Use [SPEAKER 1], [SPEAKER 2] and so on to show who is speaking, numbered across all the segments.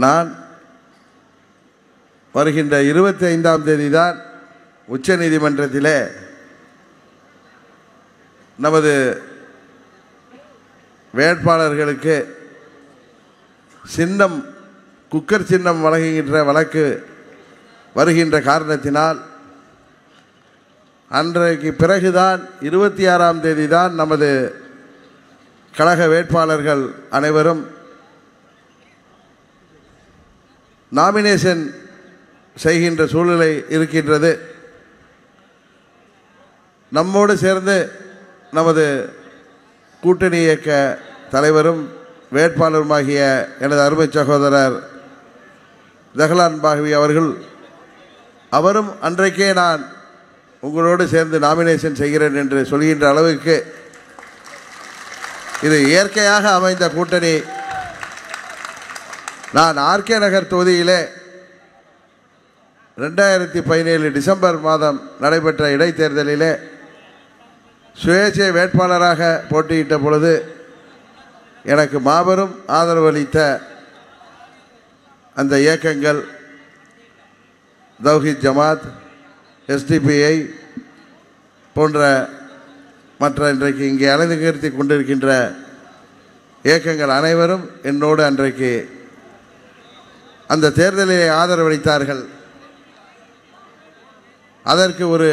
[SPEAKER 1] நான் வருகின்ற 25ஆம் தேதி தான் உச்ச நீதிமன்றத்திலே நமது வேட்பாளர்களுக்கு சின்னம் குக்கர் சின்னம் வழங்குகின்ற வழக்கு வருகின்ற காரணத்தினால் அன்றைக்கு பிறகுதான் 26ஆம் தேதி தான் நமது கழக வேட்பாளர்கள் அனைவரும் நாமினேஷன் செய்கின்ற சூழ்நிலை இருக்கின்றது. நம்மோடு சேர்ந்து நமது கூட்டணி இயக்க தலைவரும் வேட்பாளருமாகிய எனது அருமை சகோதரர் ஜஹலான் பாகவி அவரும் அன்றைக்கே நான் உங்களோடு சேர்ந்து நாமினேஷன் செய்கிறேன் என்று சொல்கின்ற அளவுக்கு இது இயற்கையாக அமைந்த கூட்டணி. நான் ஆர்கே நகர் தொகுதியிலே 2017 டிசம்பர் மாதம் நடைபெற்ற இடைத்தேர்தலிலே சுயேட்சை வேட்பாளராக போட்டியிட்ட பொழுது எனக்கு மாபெரும் ஆதரவு அளித்த அந்த இயக்கங்கள் தௌஹீத் ஜமாத், எஸ்டிபிஐ போன்ற மற்ற இன்றைக்கு இங்கே அலங்கரித்து கொண்டிருக்கின்ற இயக்கங்கள் அனைவரும் என்னோடு அன்றைக்கு அந்த தேர்தலிலே ஆதரவளித்தார்கள். அதற்கு ஒரு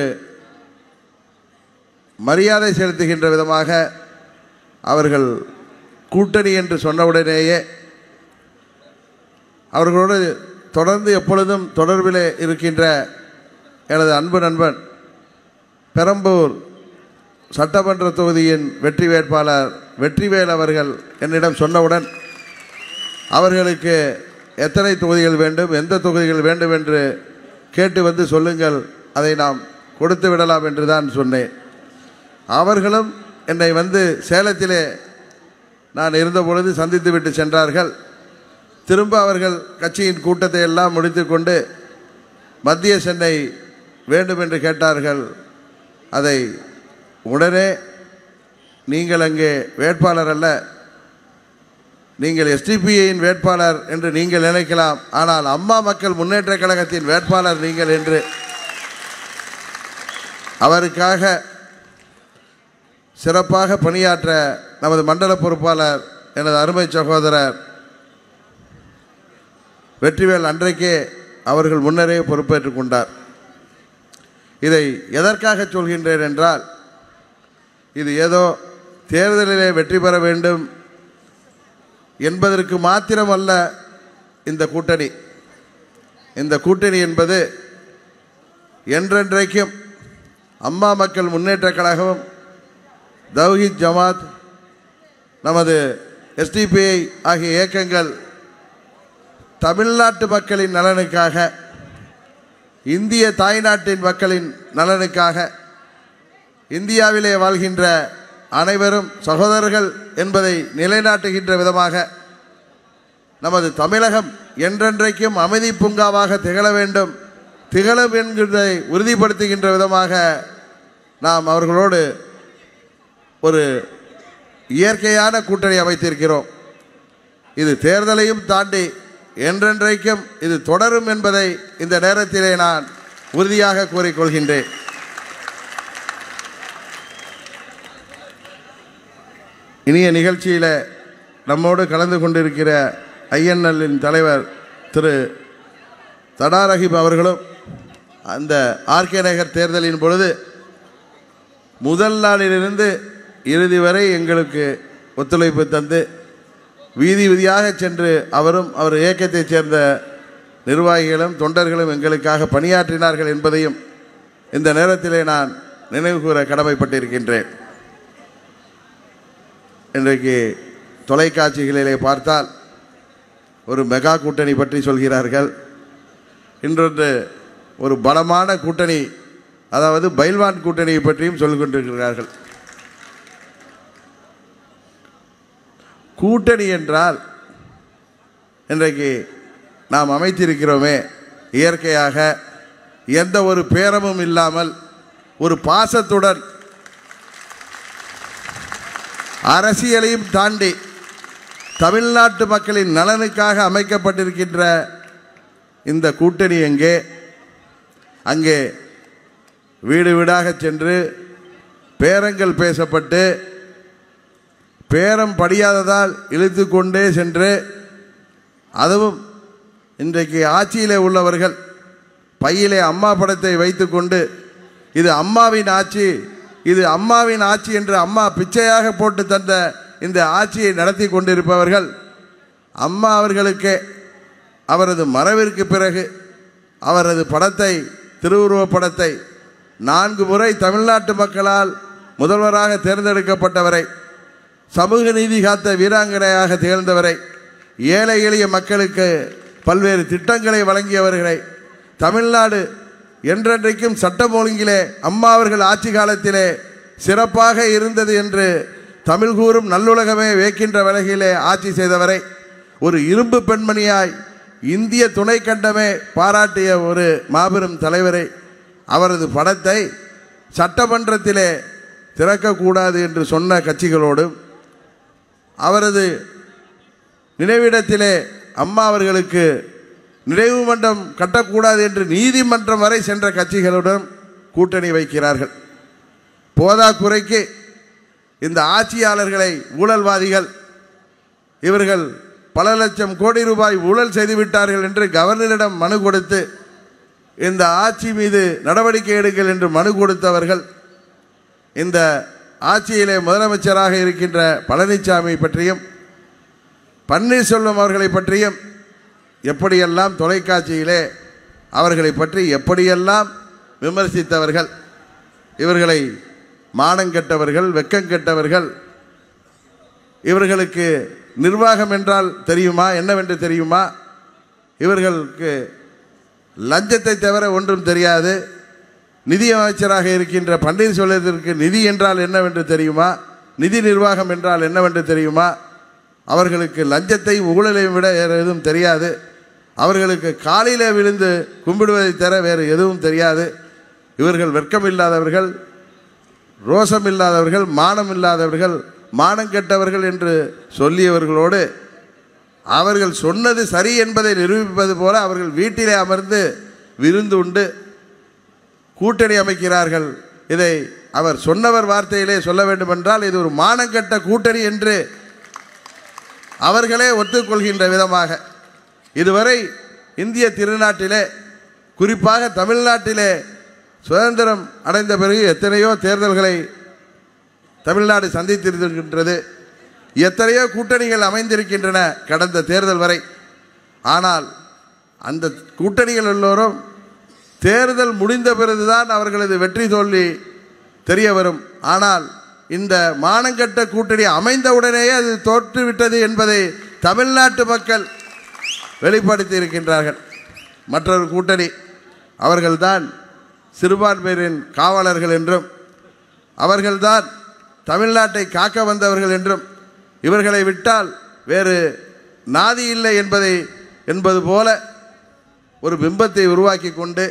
[SPEAKER 1] மரியாதை செலுத்துகின்ற விதமாக அவர்கள் கூட்டணி என்று சொன்னவுடனேயே அவர்களோடு தொடர்ந்து எப்பொழுதும் தொடர்பிலே இருக்கின்ற எனது அன்பு நண்பன் பெரம்பூர் சட்டமன்ற தொகுதியின் வெற்றி வேட்பாளர் வெற்றிவேல் அவர்கள் என்னிடம் சொன்னவுடன் அவர்களுக்கு எத்தனை தொகுதிகள் வேண்டும், எந்த தொகுதிகள் வேண்டும் என்று கேட்டு வந்து சொல்லுங்கள், அதை நாம் கொடுத்து விடலாம் என்று தான் சொன்னேன். அவர்களும் என்னை வந்து சேலத்திலே நான் இருந்தபொழுது சந்தித்து விட்டு சென்றார்கள். திரும்ப அவர்கள் கட்சியின் கூட்டத்தை எல்லாம் முடித்து கொண்டு மத்திய சென்னை வேண்டும் என்று கேட்டார்கள். அதை உடனே நீங்கள் அங்கே வேட்பாளர் அல்ல, நீங்கள் எஸ்டிபிஐயின் வேட்பாளர் என்று நீங்கள் நினைக்கலாம், ஆனால் அம்மா மக்கள் முன்னேற்ற கழகத்தின் வேட்பாளர் நீங்கள் என்று அவருக்காக சிறப்பாக பணியாற்ற நமது மண்டல பொறுப்பாளர் எனது அருமை சகோதரர் வெற்றிவேல் அன்றைக்கே அவர்கள் முன்னரே பொறுப்பேற்றுக் கொண்டார். இதை எதற்காக சொல்கின்றேன் என்றால், இது ஏதோ தேர்தலிலே வெற்றி பெற வேண்டும் என்பதற்கு மாத்திரமல்ல இந்த கூட்டணி. இந்த கூட்டணி என்பது என்றென்றைக்கும் அம்மா மக்கள் முன்னேற்ற கழகம், தௌஹீத் ஜமாத், நமது எஸ்டிபிஐ ஆகிய இயக்கங்கள் தமிழ்நாட்டு மக்களின் நலனுக்காக, இந்திய தாய்நாட்டின் மக்களின் நலனுக்காக, இந்தியாவிலே வாழ்கின்ற அனைவரும் சகோதரர்கள் என்பதை நிலைநாட்டுகின்ற விதமாக நமது தமிழகம் என்றென்றைக்கும் அமைதி பூங்காவாக திகழ வேண்டும், திகழும் என்கிறதை உறுதிப்படுத்துகின்ற விதமாக நாம் அவர்களோடு ஒரு இயற்கையான கூட்டணி அமைத்திருக்கிறோம். இது தேர்தலையும் தாண்டி என்றென்றைக்கும் இது தொடரும் என்பதை இந்த நேரத்திலே நான் உறுதியாக கூறிக்கொள்கின்றேன். இனிய நிகழ்ச்சியில் நம்மோடு கலந்து கொண்டிருக்கிற ஐஎன்எல்லின் தலைவர் திரு தடா ரஹீம் அவர்களும் அந்த ஆர்கே நகர் தேர்தலின் பொழுது முதல் நாளிலிருந்து இறுதி வரை எங்களுக்கு ஒத்துழைப்பு தந்து வீதி வீதியாக சென்று அவரும் அவர் இயக்கத்தைச் சேர்ந்த நிர்வாகிகளும் தொண்டர்களும் எங்களுக்காக பணியாற்றினார்கள் என்பதையும் இந்த நேரத்திலே நான் நினைவு கூற கடமைப்பட்டிருக்கின்றேன். இன்றைக்கு தொலைக்காட்சிகளிலே பார்த்தால் ஒரு மெகா கூட்டணி பற்றி சொல்கிறார்கள். இன்றொன்று ஒரு பலமான கூட்டணி, அதாவது பைல்வான் கூட்டணியை பற்றியும் சொல்லிக் கொண்டிருக்கிறார்கள். கூட்டணி என்றால் இன்றைக்கு நாம் அமைத்திருக்கிறோமே, இயற்கையாக எந்த ஒரு பேரமும் இல்லாமல் ஒரு பாசத்துடன் அரசியலையும் தாண்டி தமிழ்நாட்டு மக்களின் நலனுக்காக அமைக்கப்பட்டிருக்கின்ற இந்த கூட்டணி எங்கே? அங்கே வீடு வீடாக சென்று பேரங்கள் பேசப்பட்டு பேரம் படியாததால் இழுத்து கொண்டே சென்று, அதுவும் இன்றைக்கு ஆட்சியிலே உள்ளவர்கள் பையிலே அம்மா படத்தை வைத்துக்கொண்டு இது அம்மாவின் ஆட்சி, இது அம்மாவின் ஆட்சி என்று அம்மா பிச்சையாக போட்டு தந்த இந்த ஆட்சியை நடத்தி கொண்டிருப்பவர்கள் அம்மா அவர்களுக்கே அவரது மறைவிற்கு பிறகு அவரது படத்தை, திருவுருவப் படத்தை 4 முறை தமிழ்நாட்டு மக்களால் முதல்வராக தேர்ந்தெடுக்கப்பட்டவரை, சமூக நீதி காத்த வீராங்கனையாக திகழ்ந்தவரை, ஏழை எளிய மக்களுக்கு பல்வேறு திட்டங்களை வழங்கியவர்களை, தமிழ்நாடு என்றென்றைக்கும் சட்டம் ஒழுங்கிலே அம்மா அவர்கள் ஆட்சி காலத்திலே சிறப்பாக இருந்தது என்று தமிழ் கூறும் நல்லுலகமே வேக்கின்ற வகையிலே ஆட்சி செய்தவரை, ஒரு இரும்பு பெண்மணியாய் இந்திய துணை கண்டமே பாராட்டிய ஒரு மாபெரும் தலைவரை, அவரது படத்தை சட்டமன்றத்திலே திறக்கக்கூடாது என்று சொன்ன கட்சிகளோடு, அவரது நினைவிடத்திலே அம்மா அவர்களுக்கு நினைவு மன்றம் கட்டக்கூடாது என்று நீதிமன்றம் வரை சென்ற கட்சிகளுடன் கூட்டணி வைக்கிறார்கள். போதாக்குறைக்கு இந்த ஆட்சியாளர்களை ஊழல்வாதிகள், இவர்கள் பல லட்சம் கோடி ரூபாய் ஊழல் செய்துவிட்டார்கள் என்று கவர்னரிடம் மனு கொடுத்து இந்த ஆட்சி மீது நடவடிக்கை எடுங்கள் என்று மனு கொடுத்தவர்கள், இந்த ஆட்சியிலே முதலமைச்சராக இருக்கின்ற பழனிசாமி பற்றியும் பன்னீர்செல்வம் அவர்களை பற்றியும் எப்படியெல்லாம் தொலைக்காட்சியிலே அவர்களை பற்றி எப்படியெல்லாம் விமர்சித்தவர்கள். இவர்களை மானங்கெட்டவர்கள், வெக்கங்கெட்டவர்கள், இவர்களுக்கு நிர்வாகம் என்றால் தெரியுமா, என்னவென்று தெரியுமா, இவர்களுக்கு லஞ்சத்தை தவிர ஒன்றும் தெரியாது, நிதி அமைச்சராக இருக்கின்ற பன்னீர்செல்வத்திற்கு நிதி என்றால் என்னவென்று தெரியுமா, நிதி நிர்வாகம் என்றால் என்னவென்று தெரியுமா, அவர்களுக்கு லஞ்சத்தையும் ஊழலையும் விட வேறு எதுவும் தெரியாது, அவர்களுக்கு காலிலே விழுந்து கும்பிடுவதை தவிர வேறு எதுவும் தெரியாது. இவர்கள் வெட்கம் இல்லாதவர்கள், ரோசம் இல்லாதவர்கள், மானம் இல்லாதவர்கள், மானம் கெட்டவர்கள் என்று சொல்லியவர்களோடு அவர்கள் சொன்னது சரி என்பதை நிரூபிப்பது போல அவர்கள் வீட்டிலே அமர்ந்து விருந்து உண்டு கூட்டணி அமைக்கிறார்கள். இதை அவர் சொன்னவர் வார்த்தையிலே சொல்ல வேண்டுமென்றால் இது ஒரு மானங்கெட்ட கூட்டணி என்று அவர்களே ஒத்துக்கொள்கின்ற விதமாக இதுவரை இந்திய திருநாட்டிலே, குறிப்பாக தமிழ்நாட்டிலே சுதந்திரம் அடைந்த பிறகு எத்தனையோ தேர்தல்களை தமிழ்நாடு சந்தித்திருக்கின்றது, எத்தனையோ கூட்டணிகள் அமைந்திருக்கின்றன கடந்த தேர்தல் வரை. ஆனால் அந்த கூட்டணிகள் எல்லோரும் தேர்தல் முடிந்த பிறகுதான் அவர்களது வெற்றி தோல்வி தெரிய வரும். ஆனால் இந்த மானங்கெட்ட கூட்டணி அமைந்தவுடனேயே அது தோற்றுவிட்டது என்பதை தமிழ்நாட்டு மக்கள் வெளிப்படுத்தி இருக்கின்றார்கள். மற்றொரு கூட்டணி, அவர்கள்தான் சிறுபான்மையினரின் காவலர்கள் என்றும் அவர்கள்தான் தமிழ்நாட்டை காக்க வந்தவர்கள் என்றும் இவர்களை விட்டால் வேறு நாதி இல்லை என்பது போல ஒரு பிம்பத்தை உருவாக்கி கொண்டு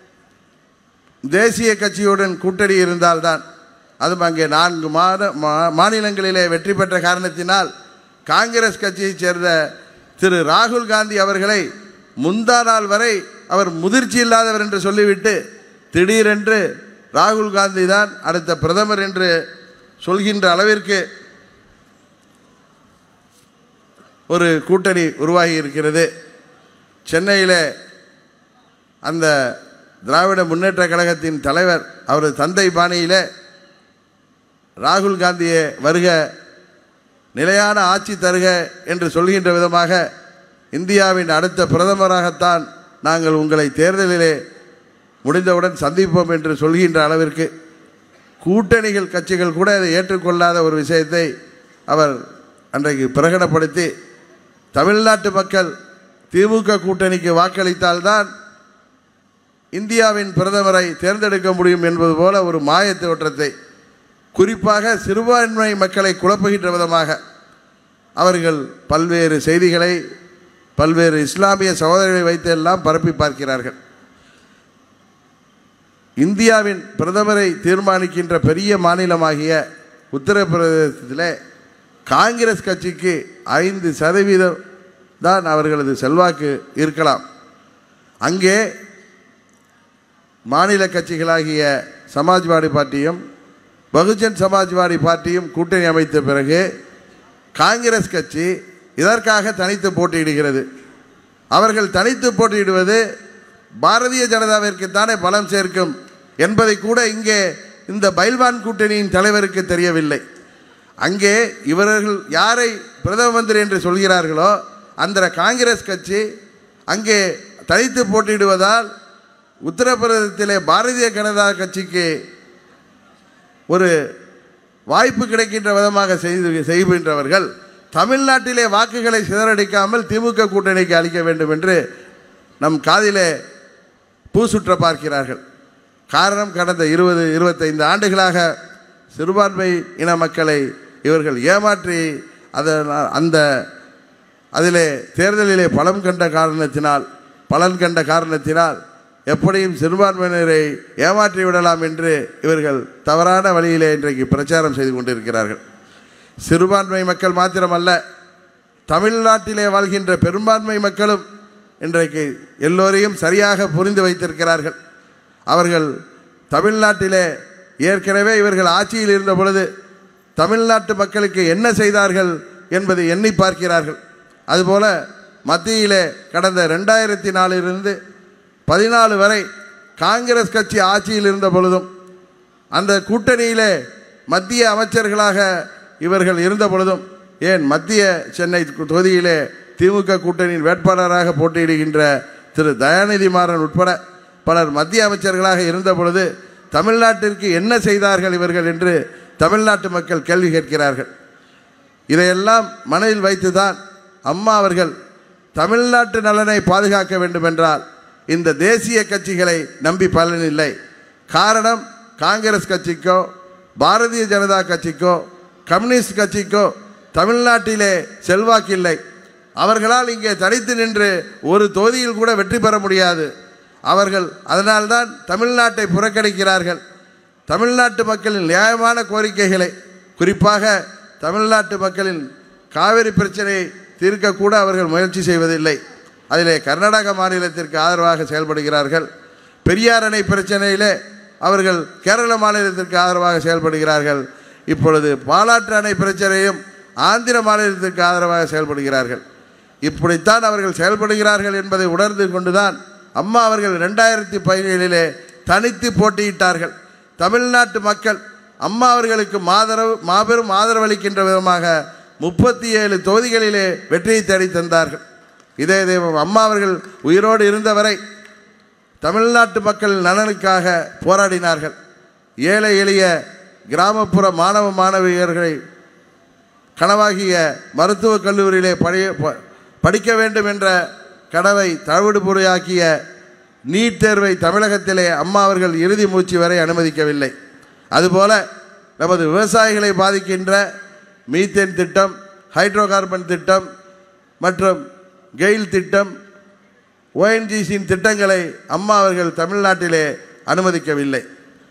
[SPEAKER 1] தேசிய கட்சியுடன் கூட்டணி இருந்தால்தான், அதுவும் அங்கே 4 மாநிலங்களிலே வெற்றி பெற்ற காரணத்தினால் காங்கிரஸ் கட்சியைச் சேர்ந்த திரு ராகுல் காந்தி அவர்களை முந்தா நாள் வரை அவர் முதிர்ச்சி இல்லாதவர் என்று சொல்லிவிட்டு திடீரென்று ராகுல் காந்தி தான் அடுத்த பிரதமர் என்று சொல்கின்ற அளவிற்கு ஒரு கூட்டணி உருவாகி இருக்கிறது. சென்னையில் அந்த திராவிட முன்னேற்ற கழகத்தின் தலைவர் அவரது தந்தை பாணியில் ராகுல் காந்தியை வருக, நிலையான ஆட்சி தருக என்று சொல்கின்ற விதமாக இந்தியாவின் அடுத்த பிரதமராகத்தான் நாங்கள் உங்களை தேர்தலிலே முடிந்தவுடன் சந்திப்போம் என்று சொல்கின்ற அளவிற்கு கூட்டணிகள் கட்சிகள் கூட அதை ஏற்றுக்கொள்ளாத ஒரு விஷயத்தை அவர் அன்றைக்கு பிரகடனப்படுத்தி தமிழ்நாட்டு மக்கள் திமுக கூட்டணிக்கு வாக்களித்தால்தான் இந்தியாவின் பிரதமரை தேர்ந்தெடுக்க முடியும் என்பது போல ஒரு மாய தோற்றத்தை, குறிப்பாக சிறுபான்மை மக்களை குழப்புகின்ற விதமாக அவர்கள் பல்வேறு செய்திகளை பல்வேறு இஸ்லாமிய சகோதரர்களை வைத்தெல்லாம் பரப்பி பார்க்கிறார்கள். இந்தியாவின் பிரதமரை தீர்மானிக்கின்ற பெரிய மாநிலமாகிய உத்தரப்பிரதேசத்திலே காங்கிரஸ் கட்சிக்கு 5% தான் அவர்களது செல்வாக்கு இருக்கலாம். அங்கே மாநில கட்சிகளாகிய சமாஜ்வாடி பார்ட்டியும் பகுஜன் சமாஜ்வாடி பார்ட்டியும் கூட்டணி அமைத்த பிறகு காங்கிரஸ் கட்சி இதற்காக தனித்து போட்டியிடுகிறது. அவர்கள் தனித்து போட்டியிடுவது பாரதிய ஜனதாவிற்குத்தானே பலம் சேர்க்கும் என்பதை கூட இங்கே இந்த பைல்வான் கூட்டணியின் தலைவருக்கு தெரியவில்லை. அங்கே இவர்கள் யாரை பிரதம மந்திரி என்று சொல்கிறார்களோ அந்த காங்கிரஸ் கட்சி அங்கே தனித்து போட்டியிடுவதால் உத்தரப்பிரதேசத்திலே பாரதிய ஜனதா கட்சிக்கு ஒரு வாய்ப்பு கிடைக்கின்ற விதமாக செய்கின்றவர்கள் தமிழ்நாட்டிலே வாக்குகளை சிதறடிக்காமல் திமுக கூட்டணிக்கு அளிக்க வேண்டும் என்று நம் காதிலே பூசுற்ற பார்க்கிறார்கள். காரணம், கடந்த 20-25 ஆண்டுகளாக சிறுபான்மை இன மக்களை இவர்கள் ஏமாற்றி அதிலே தேர்தலிலே பலன் கண்ட காரணத்தினால் எப்படியும் சிறுபான்மையினரை ஏமாற்றி விடலாம் என்று இவர்கள் தவறான வழியிலே இன்றைக்கு பிரச்சாரம் செய்து கொண்டிருக்கிறார்கள். சிறுபான்மை மக்கள் மாத்திரமல்ல, தமிழ்நாட்டிலே வாழ்கின்ற பெரும்பான்மை மக்களும் இன்றைக்கு எல்லோரையும் சரியாக புரிந்து வைத்திருக்கிறார்கள். அவர்கள் தமிழ்நாட்டிலே ஏற்கனவே இவர்கள் ஆட்சியில் இருந்த பொழுது தமிழ்நாட்டு மக்களுக்கு என்ன செய்தார்கள் என்பதை எண்ணி பார்க்கிறார்கள். அதுபோல மத்தியிலே கடந்த 2004 14 வரை காங்கிரஸ் கட்சி ஆட்சியில் இருந்த பொழுதும் அந்த கூட்டணியிலே மத்திய அமைச்சர்களாக இவர்கள் இருந்த பொழுதும், ஏன் மத்திய சென்னை தொகுதியிலே திமுக கூட்டணியின் வேட்பாளராக போட்டியிடுகின்ற திரு தயாநிதி மாறன் உட்பட பலர் மத்திய அமைச்சர்களாக இருந்த பொழுது தமிழ்நாட்டிற்கு என்ன செய்தார்கள் இவர்கள் என்று தமிழ்நாட்டு மக்கள் கேள்வி கேட்கிறார்கள். இதையெல்லாம் மனதில் வைத்துதான் அம்மா அவர்கள் தமிழ்நாட்டு நலனை பாதுகாக்க வேண்டுமென்றால் இந்த தேசிய கட்சிகளை நம்பி பலனில்லை. காரணம், காங்கிரஸ் கட்சிக்கோ பாரதிய ஜனதா கட்சிக்கோ கம்யூனிஸ்ட் கட்சிக்கோ தமிழ்நாட்டிலே செல்வாக்கில்லை. அவர்களால் இங்கே தனித்து நின்று ஒரு தொகுதியில் கூட வெற்றி பெற முடியாது. அவர்கள் அதனால்தான் தமிழ்நாட்டை புறக்கணிக்கிறார்கள். தமிழ்நாட்டு மக்களின் நியாயமான கோரிக்கைகளை, குறிப்பாக தமிழ்நாட்டு மக்களின் காவிரி பிரச்சனையை தீர்க்கக்கூட அவர்கள் முயற்சி செய்வதில்லை. அதிலே கர்நாடக மாநிலத்திற்கு ஆதரவாக செயல்படுகிறார்கள். பெரியார் அணை பிரச்சனையிலே அவர்கள் கேரள மாநிலத்திற்கு ஆதரவாக செயல்படுகிறார்கள். இப்பொழுது பாலாற்று அணை பிரச்சனையும் ஆந்திர மாநிலத்திற்கு ஆதரவாக செயல்படுகிறார்கள். இப்படித்தான் அவர்கள் செயல்படுகிறார்கள் என்பதை உணர்ந்து கொண்டுதான் அம்மா அவர்கள் 2017 தனித்து போட்டியிட்டார்கள். தமிழ்நாட்டு மக்கள் அம்மா அவர்களுக்கு மாபெரும் ஆதரவளிக்கின்ற விதமாக 37 தொகுதிகளிலே வெற்றியை தேடி தந்தார்கள். இதே அம்மா அவர்கள் உயிரோடு இருந்தவரை தமிழ்நாட்டு மக்கள் நலனுக்காக போராடினார்கள். ஏழை எளிய கிராமப்புற மாணவ மாணவியர்களை கனவாகிய மருத்துவக் கல்லூரியிலே படிக்க வேண்டும் என்ற கனவை தவிடுபொடியாக்கிய நீட் தேர்வை தமிழகத்திலே அம்மா அவர்கள் இறுதி மூச்சு வரை அனுமதிக்கவில்லை. அதுபோல நமது விவசாயிகளை பாதிக்கின்ற மீத்தேன் திட்டம், ஹைட்ரோ கார்பன் திட்டம் மற்றும் கெயில் திட்டம், ONGCயின் திட்டங்களை அம்மா அவர்கள் தமிழ்நாட்டிலே அனுமதிக்கவில்லை.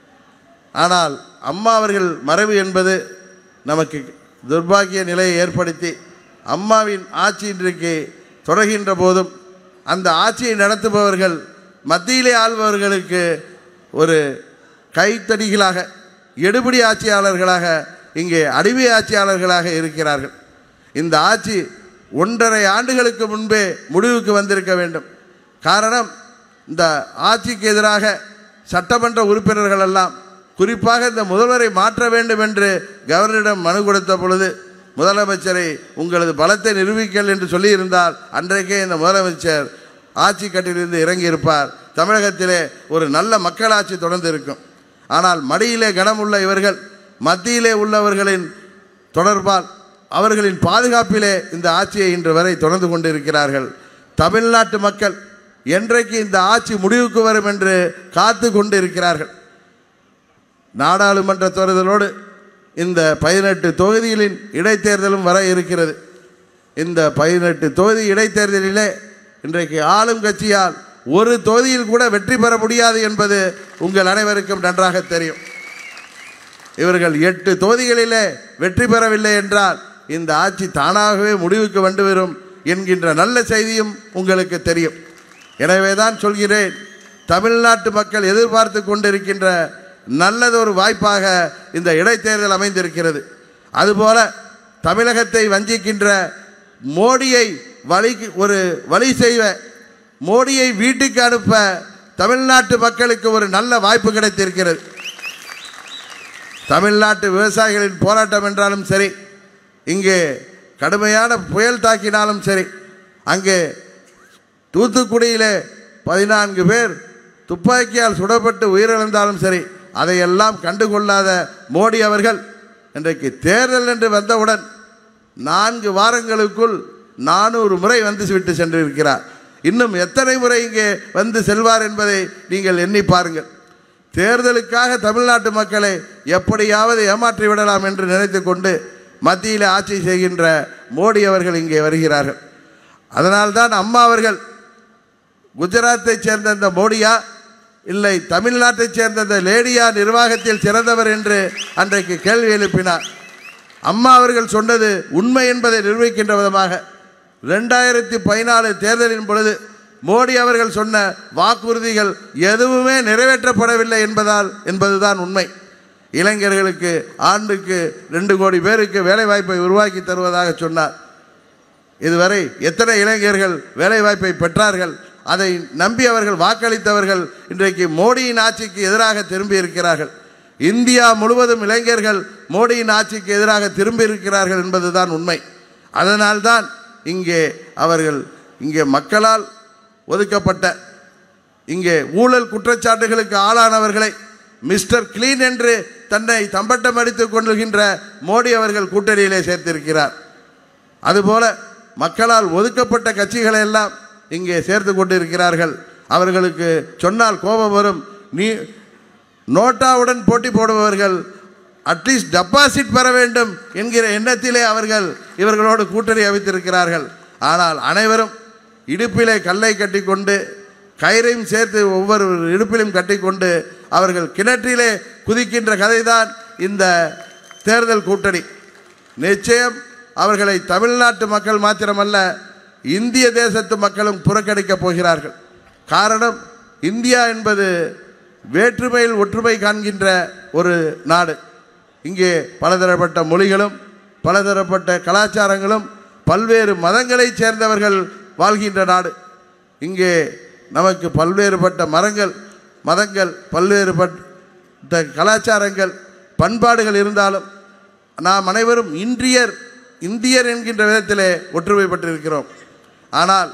[SPEAKER 1] ஆனால் அம்மா அவர்கள் மறைவு என்பது நமக்கு துர்பாக்கிய நிலையை ஏற்படுத்தி அம்மாவின் ஆட்சி இன்றைக்கு தொடர்கின்ற போதும் அந்த ஆட்சியை நடத்துபவர்கள் மத்தியிலே ஆள்பவர்களுக்கு ஒரு கைத்தடிகளாக, எடுபிடி ஆட்சியாளர்களாக, இங்கே அடிமை ஆட்சியாளர்களாக இருக்கிறார்கள். இந்த ஆட்சி 1.5 ஆண்டுகளுக்கு முன்பே முடிவுக்கு வந்திருக்க வேண்டும். காரணம், இந்த ஆட்சிக்கு எதிராக சட்டமன்ற உறுப்பினர்கள் எல்லாம், குறிப்பாக இந்த முதல்வரை மாற்ற வேண்டும் என்று கவர்னரிடம் மனு கொடுத்த பொழுது முதலமைச்சரை உங்களது பலத்தை நிரூபிக்கல் என்று சொல்லியிருந்தால் அன்றைக்கே இந்த முதலமைச்சர் ஆட்சி கட்டிலிருந்து இறங்கியிருப்பார். தமிழகத்திலே ஒரு நல்ல மக்களாட்சி தொடர்ந்து இருக்கும். ஆனால் மடியிலே கனமுள்ள இவர்கள் மத்தியிலே உள்ளவர்களின் தொடர்பால் அவர்களின் பாதுகாப்பிலே இந்த ஆட்சியை இன்று வரை தொடர்ந்து கொண்டிருக்கிறார்கள். தமிழ்நாட்டு மக்கள் என்றைக்கு இந்த ஆட்சி முடிவுக்கு வரும் என்று காத்து கொண்டு இருக்கிறார்கள். நாடாளுமன்ற தேர்தலோடு இந்த 18 தொகுதிகளின் இடைத்தேர்தலும் வர இருக்கிறது. இந்த 18 தொகுதி இடைத்தேர்தலிலே இன்றைக்கு ஆளும் கட்சியால் ஒரு தொகுதியில் கூட வெற்றி பெற முடியாது என்பது உங்கள் அனைவருக்கும் நன்றாக தெரியும். இவர்கள் 8 தொகுதிகளிலே வெற்றி பெறவில்லை என்றால் இந்த ஆட்சி தானாகவே முடிவுக்கு வந்துவிடும் என்கின்ற நல்ல செய்தியும் உங்களுக்கு தெரியும். எனவே தான் சொல்கிறேன், தமிழ்நாட்டு மக்கள் எதிர்பார்த்து கொண்டிருக்கின்ற நல்லதொரு வாய்ப்பாக இந்த இடைத்தேர்தல் அமைந்திருக்கிறது. அதுபோல தமிழகத்தை வஞ்சிக்கின்ற மோடியை வழி செய்வ, மோடியை வீட்டுக்கு அனுப்ப தமிழ்நாட்டு மக்களுக்கு ஒரு நல்ல வாய்ப்பு கிடைத்திருக்கிறது. தமிழ்நாட்டு விவசாயிகளின் போராட்டம் என்றாலும் சரி, இங்கே கடுமையான புயல் தாக்கினாலும் சரி, அங்கே தூத்துக்குடியிலே 14 பேர் துப்பாக்கியால் சுடப்பட்டு உயிரிழந்தாலும் சரி, அதையெல்லாம் கண்டுகொள்ளாத மோடி அவர்கள் இன்றைக்கு தேர்தல் என்று வந்தவுடன் 4 வாரங்களுக்குள் 400 முறை வந்து விட்டு சென்றிருக்கிறார். இன்னும் எத்தனை முறை இங்கே வந்து செல்வார் என்பதை நீங்கள் எண்ணி பாருங்கள். தேர்தலுக்காக தமிழ்நாட்டு மக்களை எப்படியாவது ஏமாற்றி விடலாம் என்று நினைத்து கொண்டு மத்தியில் ஆட்சி செய்கின்ற மோடி அவர்கள் இங்கே வருகிறார்கள். அதனால்தான் அம்மா அவர்கள் குஜராத்தை சேர்ந்த இந்த மோடியா இல்லை தமிழ்நாட்டை சேர்ந்த இந்த லேடியா நிர்வாகத்தில் சிறந்தவர் என்று அன்றைக்கு கேள்வி எழுப்பினார். அம்மா அவர்கள் சொன்னது உண்மை என்பதை நிரூபிக்கின்ற விதமாக 2014 தேர்தலின் பொழுது மோடி அவர்கள் சொன்ன வாக்குறுதிகள் எதுவுமே நிறைவேற்றப்படவில்லை என்பதுதான் உண்மை. இளைஞர்களுக்கு ஆண்டுக்கு 2 கோடி பேருக்கு வேலைவாய்ப்பை உருவாக்கி தருவதாக சொன்னார். இதுவரை எத்தனை இளைஞர்கள் வேலைவாய்ப்பை பெற்றார்கள்? அதை நம்பி அவர்கள் வாக்களித்தவர்கள் இன்றைக்கு மோடியின் ஆட்சிக்கு எதிராக திரும்பி இருக்கிறார்கள். இந்தியா முழுவதும் இளைஞர்கள் மோடியின் ஆட்சிக்கு எதிராக திரும்பி இருக்கிறார்கள் என்பதுதான் உண்மை. அதனால்தான் இங்கே மக்களால் ஒதுக்கப்பட்ட, இங்கே ஊழல் குற்றச்சாட்டுகளுக்கு ஆளானவர்களை மிஸ்டர் கிளீன் என்று தன்னை தம்பட்டம் அடித்துக் கொள்கின்ற மோடி அவர்கள் கூட்டணியிலே சேர்த்திருக்கிறார். அதுபோல மக்களால் ஒதுக்கப்பட்ட கட்சிகளை எல்லாம் இங்கே சேர்த்து கொண்டிருக்கிறார்கள். அவர்களுக்கு சொன்னால் கோபம் வரும். நோட்டாவுடன் போட்டி போடுபவர்கள் அட்லீஸ்ட் டெபாசிட் பெற வேண்டும் என்கிற எண்ணத்திலே அவர்கள் இவர்களோடு கூட்டணி அமைத்திருக்கிறார்கள். ஆனால் அனைவரும் இடுப்பிலே கல்லை கட்டி கொண்டு கயிறையும் சேர்த்து ஒவ்வொரு இடுப்பிலும் கட்டிக்கொண்டு அவர்கள் கிணற்றிலே குதிக்கின்ற கதைதான் இந்த தேர்தல் கூட்டணி. நிச்சயம் அவர்களை தமிழ்நாட்டு மக்கள் மாத்திரமல்ல, இந்திய தேசத்து மக்களும் புறக்கணிக்கப் போகிறார்கள். காரணம், இந்தியா என்பது வேற்றுமையில் ஒற்றுமை காண்கின்ற ஒரு நாடு. இங்கே பலதரப்பட்ட மொழிகளும் பலதரப்பட்ட கலாச்சாரங்களும் பல்வேறு மதங்களைச் சேர்ந்தவர்கள் வாழ்கின்ற நாடு. இங்கே நமக்கு பல்வேறுபட்ட மதங்கள் பல்வேறுபட்ட கலாச்சாரங்கள் பண்பாடுகள் இருந்தாலும் நாம் அனைவரும் இந்தியர் என்கின்ற விதத்திலே ஒற்றுமைப்பட்டிருக்கிறோம். ஆனால்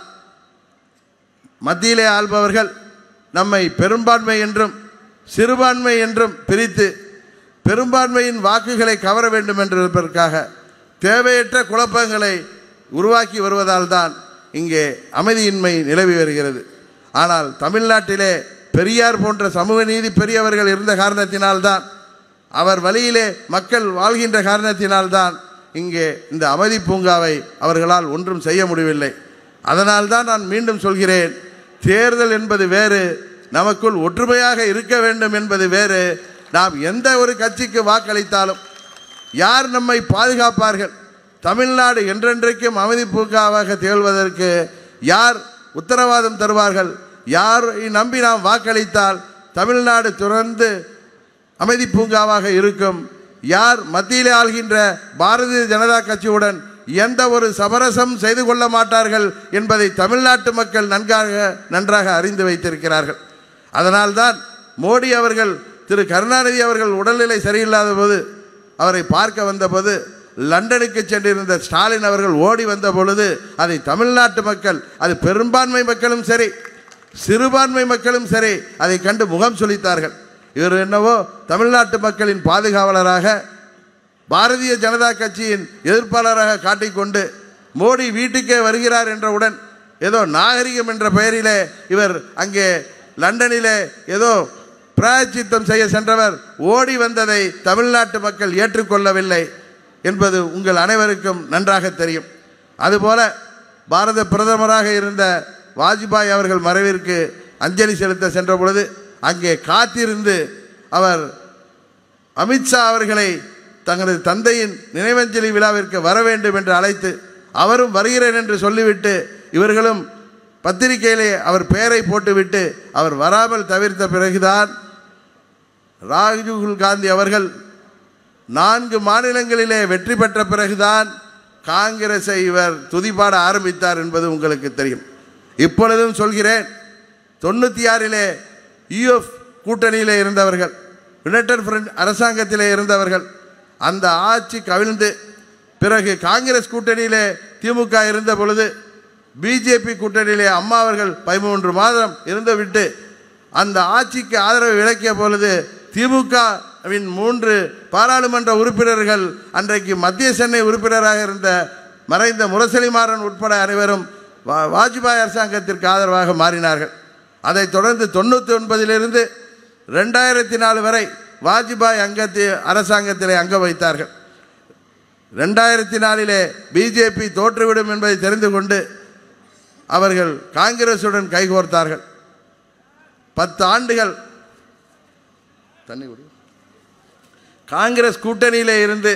[SPEAKER 1] மத்தியிலே ஆள்பவர்கள் நம்மை பெரும்பான்மை என்றும் சிறுபான்மை என்றும் பிரித்து பெரும்பான்மையின் வாக்குகளை கவர வேண்டும் என்பதற்காக தேவையற்ற குழப்பங்களை உருவாக்கி வருவதால் தான் இங்கே அமைதியின்மை நிலவி வருகிறது. ஆனால் தமிழ்நாட்டிலே பெரியார் போன்ற சமூக நீதி பெரியவர்கள் இருந்த காரணத்தினால்தான், அவர் வழியிலே மக்கள் வாழ்கின்ற காரணத்தினால்தான் இங்கே இந்த அமைதி பூங்காவை அவர்களால் ஒன்றும் செய்ய முடியவில்லை. அதனால்தான் நான் மீண்டும் சொல்கிறேன், தேர்தல் என்பது வேறு, நமக்குள் ஒற்றுமையாக இருக்க வேண்டும் என்பது வேறு. நாம் எந்த ஒரு கட்சிக்கு வாக்களித்தாலும் யார் நம்மை பாதுகாப்பார்கள்? தமிழ்நாடு என்றென்றைக்கும் அமைதி பூங்காவாக திகழ்வதற்கு யார் உத்தரவாதம் தருவார்கள்? யாரை நம்பி நாம் வாக்களித்தால் தமிழ்நாடு தொடர்ந்து அமைதி பூங்காவாக இருக்கும்? யார் மத்தியிலே ஆள்கின்ற பாரதிய ஜனதா கட்சியுடன் எந்த ஒரு சமரசம் செய்து கொள்ள மாட்டார்கள் என்பதை தமிழ்நாட்டு மக்கள் நன்றாக அறிந்து வைத்திருக்கிறார்கள். அதனால்தான் மோடி அவர்கள், திரு கருணாநிதி அவர்கள் உடல்நிலை சரியில்லாத போது அவரை பார்க்க வந்தபோது லண்டனுக்கு சென்றிருந்த ஸ்டாலின் அவர்கள் ஓடி வந்த பொழுது அதை தமிழ்நாட்டு மக்கள், அது பெரும்பான்மை மக்களும் சரி சிறுபான்மை மக்களும் சரி அதை கண்டு முகம் சுளித்தார்கள். இவர் என்னவோ தமிழ்நாட்டு மக்களின் பாதுகாவலராக பாரதிய ஜனதா கட்சியின் எதிர்ப்பாளராக காட்டிக்கொண்டு மோடி வீட்டுக்கே வருகிறார் என்றவுடன் ஏதோ நாகரிகம் என்ற பெயரிலே இவர் அங்கே லண்டனிலே ஏதோ பிராயச்சித்தம் செய்ய சென்றவர் ஓடி வந்ததை தமிழ்நாட்டு மக்கள் ஏற்றுக்கொள்ளவில்லை என்பது உங்கள் அனைவருக்கும் நன்றாக தெரியும். அதுபோல பாரத பிரதமராக இருந்த வாஜ்பாய் அவர்கள் மறைவிற்கு அஞ்சலி செலுத்த சென்ற பொழுது அங்கே காத்திருந்து அவர் அமித்ஷா அவர்களை தங்களது தந்தையின் நினைவஞ்சலி விழாவிற்கு வர வேண்டும் என்று அழைத்து அவரும் வருகிறேன் என்று சொல்லிவிட்டு இவர்களும் பத்திரிகையிலே அவர் பெயரை போட்டுவிட்டு அவர் வராமல் தவிர்த்த பிறகுதான் ராஜீவ் காந்தி அவர்கள் 4 மாநிலங்களிலே வெற்றி பெற்ற பிறகுதான் காங்கிரஸை இவர் துதிபாட ஆரம்பித்தார் என்பது உங்களுக்கு தெரியும். இப்பொழுதும் சொல்கிறேன், 96 யூஎஃப் கூட்டணியிலே இருந்தவர்கள், யுனைடெட் ஃப்ரண்ட் அரசாங்கத்திலே இருந்தவர்கள், அந்த ஆட்சி கவிழ்ந்து பிறகு காங்கிரஸ் கூட்டணியிலே திமுக இருந்த பொழுது பிஜேபி கூட்டணியிலே அம்மா அவர்கள் 13 மாதம் இருந்துவிட்டு அந்த ஆட்சிக்கு ஆதரவு விளக்கிய பொழுது திமுகவின் 3 பாராளுமன்ற உறுப்பினர்கள் அன்றைக்கு மத்திய சென்னை உறுப்பினராக இருந்த மறைந்த முரசொலிமாறன் உட்பட அனைவரும் வாஜ்பாய் அரசாங்கத்திற்கு ஆதரவாக மாறினார்கள். அதைத் தொடர்ந்து 99 2004 வரை வாஜ்பாய் அரசாங்கத்திலே அங்க வைத்தார்கள். 2004 பிஜேபி தோற்றுவிடும் என்பதை தெரிந்து கொண்டு அவர்கள் காங்கிரசுடன் கைகோர்த்தார்கள். 10 ஆண்டுகள் காங்கிரஸ் கூட்டணியிலே இருந்து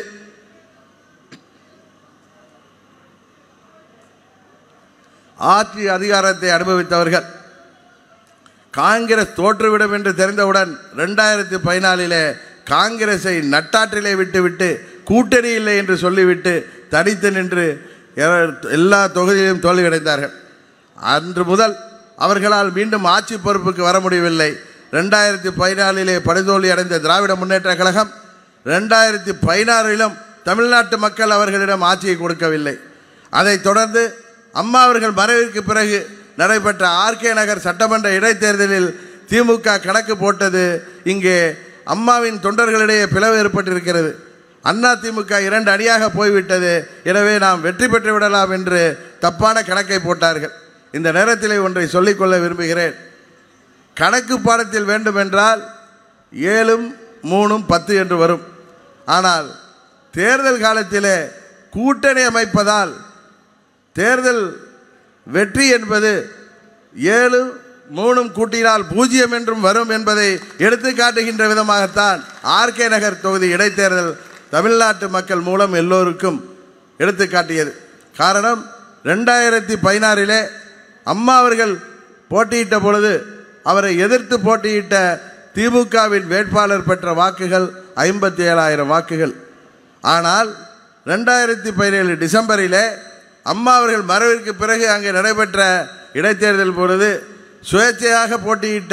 [SPEAKER 1] ஆட்சி அதிகாரத்தை அனுபவித்தவர்கள் காங்கிரஸ் தோற்றுவிடும் என்று தெரிந்தவுடன் 2014 காங்கிரஸை நட்டாற்றிலே விட்டுவிட்டு கூட்டணி இல்லை என்று சொல்லிவிட்டு தனித்து நின்று எல்லா தொகுதியிலும் தோல்வியடைந்தார்கள். அன்று முதல் அவர்களால் மீண்டும் ஆட்சி பொறுப்புக்கு வர முடியவில்லை. 2014 படுதோல்வி அடைந்த திராவிட முன்னேற்ற கழகம் 2016 தமிழ்நாட்டு மக்கள் அவர்களிடம் ஆட்சியை கொடுக்கவில்லை. அதைத் தொடர்ந்து அம்மா அவர்கள் மறைவிற்கு பிறகு நடைபெற்ற ஆர்கே நகர் சட்டமன்ற இடைத்தேர்தலில் திமுக கணக்கு போட்டது. இங்கே அம்மாவின் தொண்டர்களிடையே பிளவு ஏற்பட்டிருக்கிறது. அண்ணா திமுக 2 அணியாக போய்விட்டது, எனவே நாம் வெற்றி பெற்று விடலாம் என்று தப்பான கணக்கை போட்டார்கள். இந்த நேரத்தில் ஒன்றை சொல்லிக்கொள்ள விரும்புகிறேன். கணக்கு பாடத்தில் வேண்டுமென்றால் 7, 3, 10 என்று வரும். ஆனால் தேர்தல் காலத்திலே கூட்டணி அமைப்பதால் தேர்தல் வெற்றி என்பது 7, 3 கூட்டினால் 0 என்றும் வரும் என்பதை எடுத்து காட்டுகின்ற விதமாகத்தான் ஆர்கே நகர் தொகுதி இடைத்தேர்தல் தமிழ்நாட்டு மக்கள் மூலம் எல்லோருக்கும் எடுத்து காட்டியது. காரணம், 2016 அம்மா அவர்கள் போட்டியிட்ட பொழுது அவரை எதிர்த்து போட்டியிட்ட திமுகவின் வேட்பாளர் பெற்ற வாக்குகள் 57,000 வாக்குகள். ஆனால் 2017 டிசம்பரில் அம்மா அவர்கள் மறைவிற்கு பிறகு அங்கே நடைபெற்ற இடைத்தேர்தல் பொழுது சுயேட்சையாக போட்டியிட்ட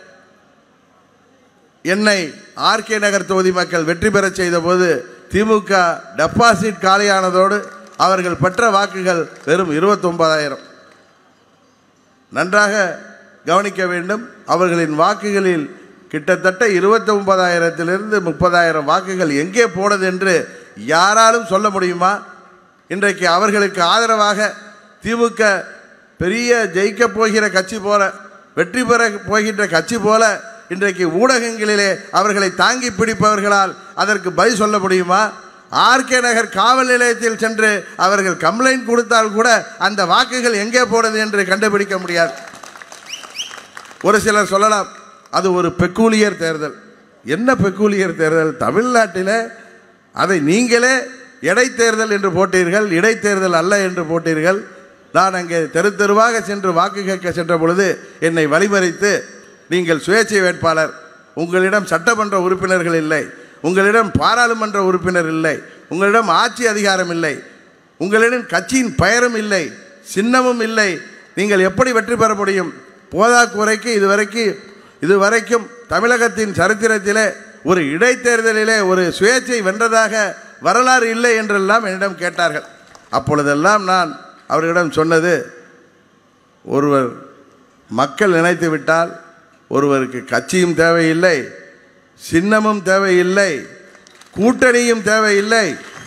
[SPEAKER 1] என்னை ஆர்கே நகர் தொகுதி மக்கள் வெற்றி பெற செய்த போது திமுக டெபாசிட் காலியானதோடு அவர்கள் பெற்ற வாக்குகள் வெறும் 29,000. நன்றாக கவனிக்க வேண்டும். அவர்களின் வாக்குகளில் கிட்டத்தட்ட 29,000 30,000 வாக்குகள் எங்கே போனது என்று யாராலும் சொல்ல முடியுமா? இன்றைக்கு அவர்களுக்கு ஆதரவாக திமுக பெரிய ஜெயிக்க போகிற கட்சி போல, வெற்றி பெற போகின்ற கட்சி போல இன்றைக்கு ஊடகங்களிலே அவர்களை தாங்கி பிடிப்பவர்களால் அதற்கு பதில் சொல்ல முடியுமா? ஆர்கே நகர் காவல் நிலையத்தில் சென்று அவர்கள் கம்ப்ளைண்ட் கொடுத்தால் கூட அந்த வாக்குகள் எங்கே போனது என்று கண்டுபிடிக்க முடியாது. ஒரு சிலர் சொல்லலாம், அது ஒரு பெக்கூலியர் தேர்தல். என்ன பெக்கூலியர் தேர்தல்? தமிழ்நாட்டில் அதை நீங்களே இடைத்தேர்தல் என்று போட்டீர்கள், இடைத்தேர்தல் அல்ல என்று போட்டீர்கள். நான் அங்கே தெரு தெருவாக சென்று வாக்கு கேட்க சென்ற பொழுது என்னை வழிமறித்து, நீங்கள் சுயேட்சை வேட்பாளர், உங்களிடம் சட்டமன்ற உறுப்பினர்கள் இல்லை, உங்களிடம் பாராளுமன்ற உறுப்பினர் இல்லை, உங்களிடம் ஆட்சி அதிகாரம் இல்லை, உங்களிடம் கட்சியின் பெயரும் இல்லை, சின்னமும் இல்லை, நீங்கள் எப்படி வெற்றி பெற முடியும்? போதாக்குறைக்கு இதுவரைக்கும் தமிழகத்தின் சரித்திரத்திலே ஒரு இடைத்தேர்தலிலே ஒரு சுயேட்சை வென்றதாக வரலாறு இல்லை என்றெல்லாம் என்னிடம் கேட்டார்கள். அப்பொழுதெல்லாம் நான் அவர்களிடம் சொன்னது, ஒருவர் மக்கள் நினைத்து விட்டால் ஒருவருக்கு கட்சியும் தேவையில்லை, சின்னமும் தேவையில்லை, கூட்டணியும் தேவையில்லை,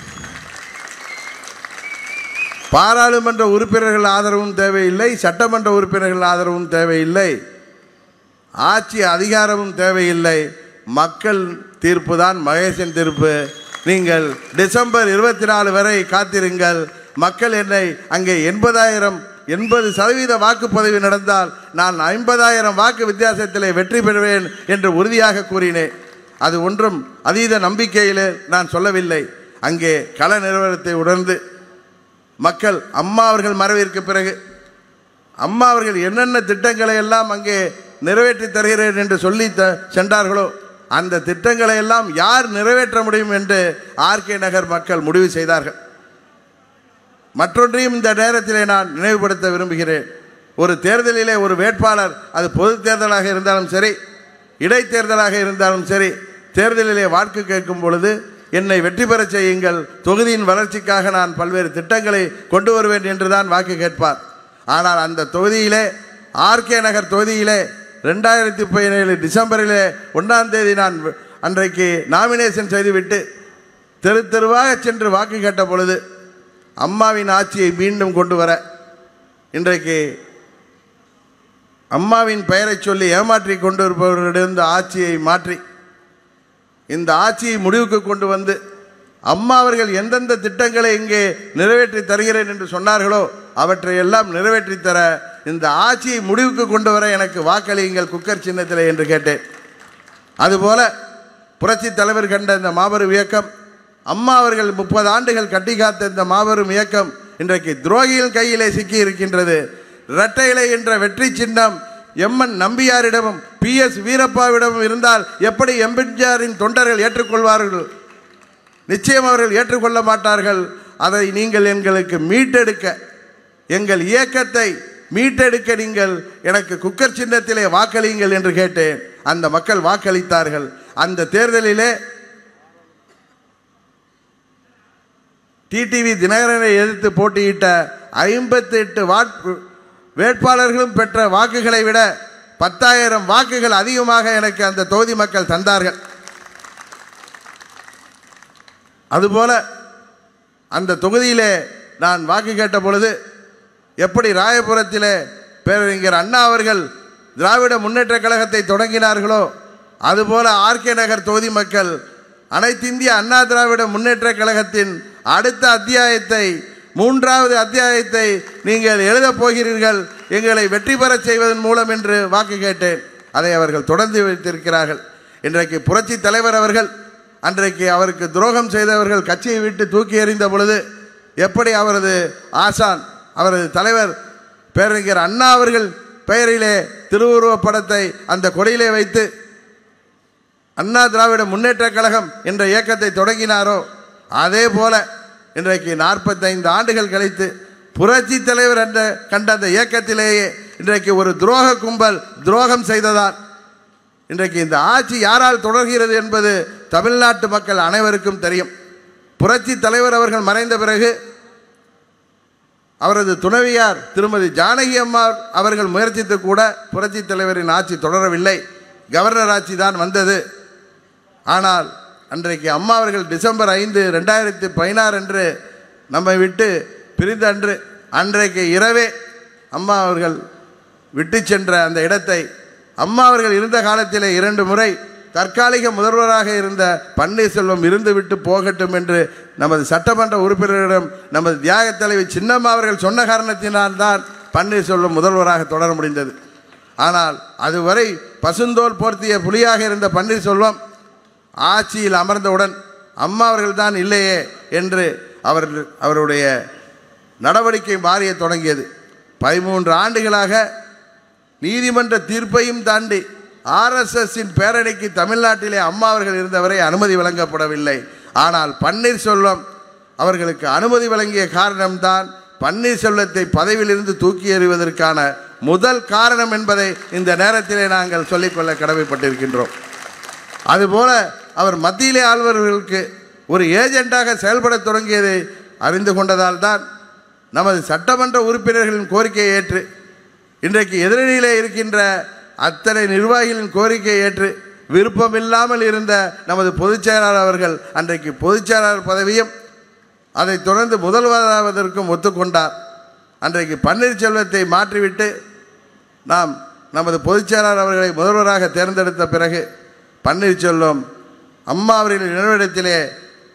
[SPEAKER 1] பாராளுமன்ற உறுப்பினர்கள் ஆதரவும் தேவையில்லை, சட்டமன்ற உறுப்பினர்கள் ஆதரவும் தேவையில்லை, ஆட்சி அதிகாரமும் தேவையில்லை. மக்கள் தீர்ப்பு தான் மகேசன் தீர்ப்பு. நீங்கள் டிசம்பர் 24 வரை காத்திருங்கள். மக்கள் என்னை அங்கே 80% வாக்குப்பதிவு நடந்தால் நான் 50,000 வாக்கு வித்தியாசத்திலே வெற்றி பெறுவேன் என்று உறுதியாக கூறினேன். அது ஒன்றும் அதீத நம்பிக்கையிலே நான் சொல்லவில்லை. அங்கே கள நிலவரத்தை உணர்ந்து மக்கள் அம்மா அவர்கள் மறைவிற்கு பிறகு அம்மா அவர்கள் என்னென்ன திட்டங்களை எல்லாம் அங்கே நிறைவேற்றி தருகிறேன் என்று சொல்லி சென்றார்களோ அந்த திட்டங்களை எல்லாம் யார் நிறைவேற்ற முடியும் என்று ஆர்கே நகர் மக்கள் முடிவு செய்தார்கள். மற்றொன்றையும் இந்த நேரத்திலே நான் நினைவுபடுத்த விரும்புகிறேன். ஒரு தேர்தலிலே ஒரு வேட்பாளர், அது பொது தேர்தலாக இருந்தாலும் சரி, இடைத்தேர்தலாக இருந்தாலும் சரி, தேர்தலிலே வாக்கு கேட்கும் பொழுது என்னை வெற்றி பெற செய்யுங்கள், தொகுதியின் வளர்ச்சிக்காக நான் பல்வேறு திட்டங்களை கொண்டு வருவேன் என்றுதான் வாக்கு கேட்பார். ஆனால் அந்த தொகுதியிலே, ஆர்கே நகர் தொகுதியிலே 2017 டிசம்பரிலே 1ஆம் தேதி நான் அன்றைக்கு நாமினேஷன் செய்துவிட்டு தெரு தெருவாக சென்று வாக்கு கேட்ட பொழுது அம்மாவின் ஆட்சியை மீண்டும் கொண்டு வர, இன்றைக்கு அம்மாவின் பெயரை சொல்லி ஏமாற்றி கொண்டு இருப்பவர்களிடம் ஆட்சியை மாற்றி இந்த ஆட்சியை முடிவுக்கு கொண்டு வந்து அம்மா அவர்கள் எந்தெந்த திட்டங்களை இங்கே நிறைவேற்றி தருகிறேன் என்று சொன்னார்களோ அவற்றை எல்லாம் நிறைவேற்றி தர இந்த ஆட்சியை முடிவுக்கு கொண்டு வர எனக்கு வாக்களியுங்கள் குக்கர் சின்னத்திலே என்று கேட்டேன். அதுபோல புரட்சி தலைவர் கண்ட இந்த மாபெரும் இயக்கம், அம்மா அவர்கள் 30 ஆண்டுகள் கட்டி காத்த இந்த மாபெரும் இயக்கம் இன்றைக்கு துரோகியின் கையிலே சிக்கி இருக்கின்றது. இரட்டை இலை என்ற வெற்றி சின்னம் எம்என் நம்பியாரிடமும் PS வீரப்பாவிடமும் இருந்தால் எப்படி எம்ஜிஆரின் தொண்டர்கள் ஏற்றுக்கொள்வார்கள்? நிச்சயம் அவர்கள் ஏற்றுக்கொள்ள மாட்டார்கள். அதை நீங்கள் எங்களுக்கு மீட்டெடுக்க, எங்கள் இயக்கத்தை மீட்டெடுக்க நீங்கள் எனக்கு குக்கர் சின்னத்திலே வாக்களியுங்கள் என்று கேட்டேன். அந்த மக்கள் வாக்களித்தார்கள். அந்த தேர்தலிலே டிடிவி தினகரனை எதிர்த்து போட்டியிட்ட 58 வேட்பாளர்களும் பெற்ற வாக்குகளை விட 10,000 வாக்குகள் அதிகமாக எனக்கு அந்த தொகுதி மக்கள் தந்தார்கள். அதுபோல அந்த தொகுதியிலே நான் வாக்கு கேட்ட பொழுது எப்படி ராயபுரத்திலே பேரறிஞர் அண்ணா அவர்கள் திராவிட முன்னேற்ற கழகத்தை தொடங்கினார்களோ அதுபோல ஆர்கே நகர் தொகுதி மக்கள் அனைத்து இந்திய அண்ணா திராவிட முன்னேற்ற கழகத்தின் அடுத்த அத்தியாயத்தை, 3வது அத்தியாயத்தை நீங்கள் எழுதப் போகிறீர்கள், எங்களை வெற்றி பெற செய்வதன் மூலம் என்று வாக்கு கேட்டேன். அதை அவர்கள் தொடர்ந்து வைத்திருக்கிறார்கள். இன்றைக்கு புரட்சி தலைவர் அவர்கள் அன்றைக்கு அவருக்கு துரோகம் செய்தவர்கள் கட்சியை விட்டு தூக்கி எறிந்த பொழுது எப்படி அவரது ஆசான், அவரது தலைவர் பேரறிஞர் அண்ணா அவர்கள் பெயரிலே திருவுருவப் படத்தை அந்த கொடியிலே வைத்து அண்ணா திராவிட முன்னேற்ற கழகம் என்ற இயக்கத்தை தொடங்கினாரோ அதே போல இன்றைக்கு 45 ஆண்டுகள் கழித்து புரட்சி தலைவர் என்ற கண்ட அந்த இயக்கத்திலேயே இன்றைக்கு ஒரு துரோக கும்பல் துரோகம் செய்ததால் இன்றைக்கு இந்த ஆட்சி யாரால் தொடர்கிறது என்பது தமிழ்நாட்டு மக்கள் அனைவருக்கும் தெரியும். புரட்சி தலைவர் அவர்கள் மறைந்த பிறகு அவரது துணைவியார் திருமதி ஜானகி அம்மா அவர்கள் முயற்சித்து கூட புரட்சி தலைவரின் ஆட்சி தொடரவில்லை, கவர்னர் ஆட்சி தான் வந்தது. ஆனால் அன்றைக்கு அம்மா அவர்கள் டிசம்பர் 5, 2016 அன்று நம்மை விட்டு பிரிந்த அன்றைக்கு இரவே அம்மா அவர்கள் விட்டு சென்ற அந்த இடத்தை அம்மா அவர்கள் இருந்த காலத்திலே 2 முறை தற்காலிக முதல்வராக இருந்த பன்னீர்செல்வம் இருந்துவிட்டு போகட்டும் என்று நமது சட்டமன்ற உறுப்பினரிடம் நமது தியாக தலைவி சின்னம்மா அவர்கள் சொன்ன காரணத்தினால்தான் பன்னீர்செல்வம் முதல்வராக தொடர முடிந்தது. ஆனால் அதுவரை பசுந்தோல் போர்த்திய புலியாக இருந்த பன்னீர்செல்வம் ஆட்சியில் அமர்ந்தவுடன் அம்மா அவர்கள் தான் இல்லையே என்று அவருடைய நடவடிக்கை மாறிய தொடங்கியது. 13 ஆண்டுகளாக நீதிமன்ற தீர்ப்பையும் தாண்டி RSSின் பேரணிக்கு தமிழ்நாட்டிலே அம்மா அவர்கள் இருந்தவரை அனுமதி வழங்கப்படவில்லை. ஆனால் பன்னீர்செல்வம் அவர்களுக்கு அனுமதி வழங்கிய காரணம்தான் பன்னீர்செல்வத்தை பதவியிலிருந்து தூக்கி எறிவதற்கான முதல் காரணம் என்பதை இந்த நேரத்திலே நாங்கள் சொல்லிக்கொள்ள கடமைப்பட்டிருக்கின்றோம். அதுபோல அவர் மத்தியிலே ஆள்வர்களுக்கு ஒரு ஏஜெண்டாக செயல்பட தொடங்கியதை அறிந்து கொண்டதால் தான் நமது சட்டமன்ற உறுப்பினர்களின் கோரிக்கையை ஏற்று இன்றைக்கு எதிரணியிலே இருக்கின்ற அத்தனை நிர்வாகிகளின் கோரிக்கையை ஏற்று விருப்பமில்லாமல் இருந்த நமது பொதுச் செயலாளர் அவர்கள் அன்றைக்கு பொதுச் செயலாளர் பதவியும் அதைத் தொடர்ந்து முதல்வராவதற்கும் ஒத்துக்கொண்டார். அன்றைக்கு பன்னீர்செல்வத்தை மாற்றிவிட்டு நாம் நமது பொதுச் செயலாளர் அவர்களை முதல்வராக தேர்ந்தெடுத்த பிறகு பன்னீர்செல்வம் அம்மா அவர்களின் நினைவிடத்திலே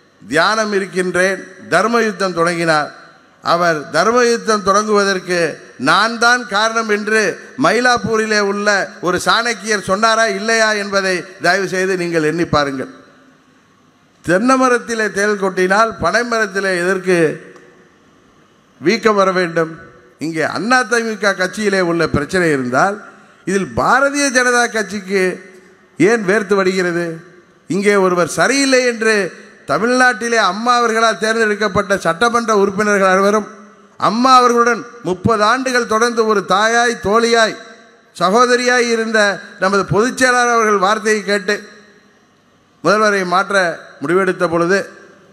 [SPEAKER 1] தியானம் இருக்கின்றேன், தர்ம யுத்தம் தொடங்கினார். அவர் தர்ம யுத்தம் தொடங்குவதற்கு நான் தான் காரணம் என்று மயிலாப்பூரிலே உள்ள ஒரு சாணக்கியர் சொன்னாரா இல்லையா என்பதை தயவு செய்து நீங்கள் எண்ணி பாருங்கள். தென்னை மரத்திலே தேள் கொட்டினால் பனை மரத்திலே எதற்கு வீக்கம் வர வேண்டும்? இங்கே அதிமுக கட்சியிலே உள்ள பிரச்சனை இருந்தால் இதில் பாரதிய ஜனதா கட்சிக்கு ஏன் வேர்த்து வடிகிறது? இங்கே ஒருவர் சரியில்லை என்று தமிழ்நாட்டிலே அம்மா அவர்களால் தேர்ந்தெடுக்கப்பட்ட சட்டமன்ற உறுப்பினர்கள் அனைவரும் அம்மா அவர்களுடன் 30 ஆண்டுகள் தொடர்ந்து ஒரு தாயாய், தோழியாய், சகோதரியாய் இருந்த நமது பொதுச் செயலாளர் அவர்கள் வார்த்தையை கேட்டு முதல்வரை மாற்ற முடிவெடுத்த பொழுது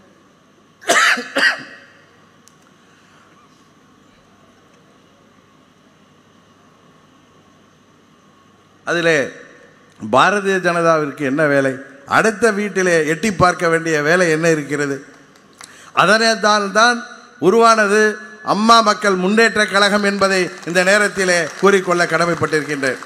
[SPEAKER 1] அதிலே பாரதிய ஜனதாவிற்கு என்ன வேலை? அடுத்த வீட்டிலே எட்டி பார்க்க வேண்டிய வேலை என்ன இருக்கிறது? அதனால் தான் உருவானது அம்மா மக்கள் முன்னேற்ற கழகம் என்பதை இந்த நேரத்திலே கூறிக்கொள்ள கடமைப்பட்டிருக்கின்றேன்.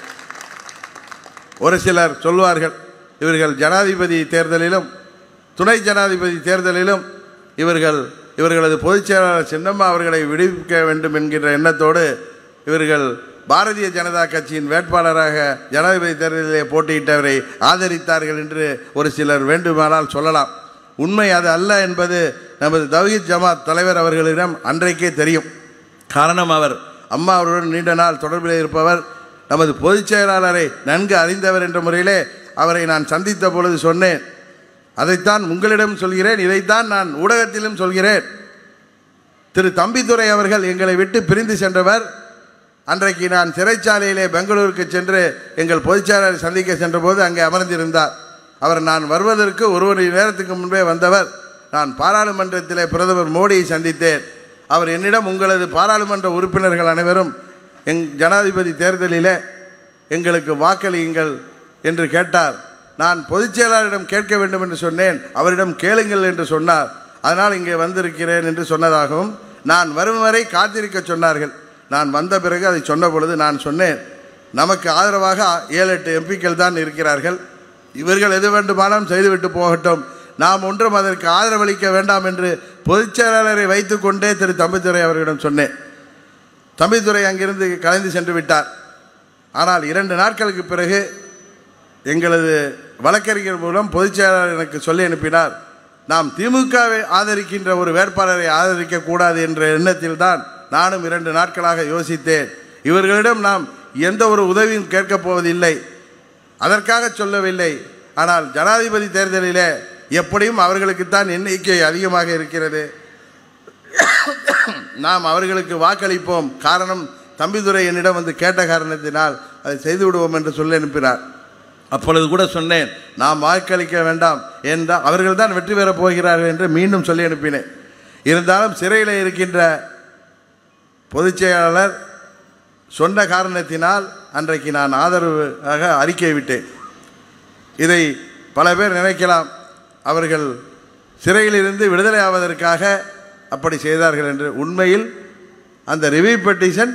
[SPEAKER 1] ஒரு சிலர் சொல்வார்கள், இவர்கள் ஜனாதிபதி தேர்தலிலும் துணை ஜனாதிபதி தேர்தலிலும் இவர்களது பொதுச் செயலாளர் சின்னம்மா அவர்களை விடுவிக்க வேண்டும் என்கின்ற எண்ணத்தோடு இவர்கள் பாரதிய ஜனதா கட்சியின் வேட்பாளராக ஜனாதிபதி தேர்தலிலே போட்டியிட்டவரை ஆதரித்தார்கள் என்று ஒரு சிலர் வேண்டுமானால் சொல்லலாம். உண்மை அது அல்ல என்பது நமது தவ்ஹீத் ஜமாத் தலைவர் அவர்களிடம் அன்றைக்கே தெரியும். காரணம், அவர் அம்மா அவருடன் நீண்ட நாள் தொடர்பில் இருப்பவர், நமது பொதுச் செயலாளரை நன்கு அறிந்தவர் என்ற முறையிலே அவரை நான் சந்தித்த பொழுது சொன்னேன். அதைத்தான் உங்களிடம் சொல்கிறேன், இதைத்தான் நான் ஊடகத்திலும் சொல்கிறேன். திரு தம்பிதுரை அவர்கள் எங்களை விட்டு பிரிந்து சென்றவர். அன்றைக்கு நான் சிறைச்சாலையிலே பெங்களூருக்கு சென்று எங்கள் பொதுச் செயலாளரை சந்திக்க சென்றபோது அங்கே அமர்ந்திருந்தார். அவர் நான் வருவதற்கு ஒரு மணி நேரத்துக்கு முன்பே வந்தவர். நான் பாராளுமன்றத்திலே பிரதமர் மோடியை சந்தித்தேன். அவர் என்னிடம், உங்களது பாராளுமன்ற உறுப்பினர்கள் அனைவரும் ஜனாதிபதி தேர்தலிலே எங்களுக்கு வாக்களியுங்கள் என்று கேட்டார். நான் பொதுச் செயலாளரிடம் கேட்க வேண்டும் என்று சொன்னேன். அவரிடம் கேளுங்கள் என்று சொன்னார். அதனால் இங்கே வந்திருக்கிறேன் என்று சொன்னதாகவும், நான் வரும் வரை காத்திருக்க சொன்னார்கள். நான் வந்த பிறகு அதை சொன்ன பொழுது நான் சொன்னேன், நமக்கு ஆதரவாக 7-8 எம்பிக்கள் தான் இருக்கிறார்கள். இவர்கள் எது வேண்டுமானாலும் செய்துவிட்டு போகட்டும், நாம் ஒன்றும் அதற்கு ஆதரவளிக்க வேண்டாம் என்று பொதுச் செயலாளரை வைத்துக்கொண்டே திரு தம்பிதுரை அவர்களிடம் சொன்னேன். தம்பிதுரை அங்கிருந்து கலைந்து சென்று விட்டார். ஆனால் 2 நாட்களுக்கு பிறகு எங்களது வழக்கறிஞர் மூலம் பொதுச் செயலாளர் எனக்கு சொல்லி அனுப்பினார், நாம் திமுகவை ஆதரிக்கின்ற ஒரு வேட்பாளரை ஆதரிக்கக்கூடாது என்ற எண்ணத்தில் தான் நானும் 2 நாட்களாக யோசித்தேன். இவர்களிடம் நாம் எந்த ஒரு உதவியும் கேட்கப் போவதில்லை, அதற்காக சொல்லவில்லை. ஆனால் ஜனாதிபதி தேர்தலிலே எப்படியும் அவர்களுக்குத்தான் எண்ணிக்கை அதிகமாக இருக்கிறது, நாம் அவர்களுக்கு வாக்களிப்போம். காரணம், தம்பிதுரை என்னிடம் வந்து கேட்ட காரணத்தினால் அதை செய்து விடுவோம் என்று சொல்லி அனுப்பினார். அப்பொழுது கூட சொன்னேன், நாம் வாக்களிக்க வேண்டாம் என்றால் அவர்கள் தான் வெற்றி பெறப் போகிறார்கள் என்று மீண்டும் சொல்லி அனுப்பினேன். இருந்தாலும் சிறையில் இருக்கின்ற பொதுச் செயலாளர் சொன்ன காரணத்தினால் அன்றைக்கு நான் ஆதரவாக அறிக்கை விட்டேன். இதை பல பேர் நினைக்கலாம், அவர்கள் சிறையிலிருந்து விடுதலை ஆவதற்காக அப்படி செய்தார்கள் என்று. உண்மையில் அந்த ரிவ்யூ பெட்டிஷன்